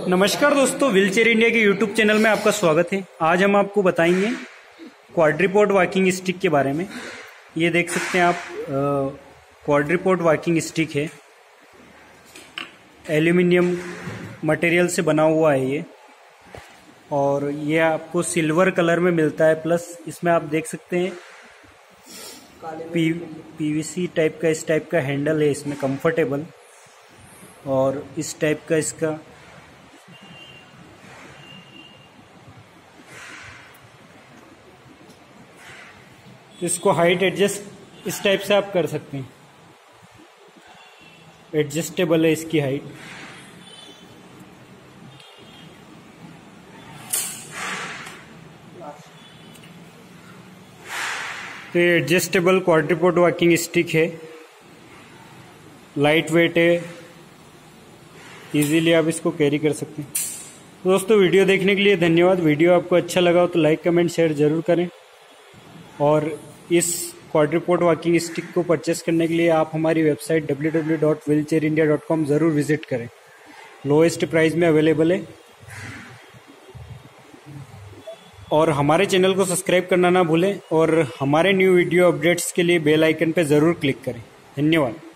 नमस्कार दोस्तों, wheelchair India के यूट्यूब चैनल में आपका स्वागत है। आज हम आपको बताएंगे क्वाड्रीपोड वॉकिंग स्टिक के बारे में। ये देख सकते हैं आप, क्वाड्रीपोड वॉकिंग स्टिक है। एल्यूमिनियम मटेरियल से बना हुआ है ये, और ये आपको सिल्वर कलर में मिलता है। प्लस इसमें आप देख सकते हैं पीवीसी टाइप का, इस टाइप का हैंडल है इसमें, कंफर्टेबल। और इस टाइप का इसका इसको हाइट एडजस्ट इस टाइप से आप कर सकते हैं, एडजस्टेबल है इसकी हाइट। तो ये एडजस्टेबल क्वाड्रीपोड वॉकिंग स्टिक है, लाइट वेट है, इजीली आप इसको कैरी कर सकते हैं। तो दोस्तों, वीडियो देखने के लिए धन्यवाद। वीडियो आपको अच्छा लगा हो तो लाइक कमेंट शेयर जरूर करें, और इस क्वाड्रीपोड वॉकिंग स्टिक को परचेस करने के लिए आप हमारी वेबसाइट www.wheelchairindia.com ज़रूर विजिट करें। लोएस्ट प्राइस में अवेलेबल है। और हमारे चैनल को सब्सक्राइब करना ना भूलें, और हमारे न्यू वीडियो अपडेट्स के लिए बेल आइकन पर ज़रूर क्लिक करें। धन्यवाद।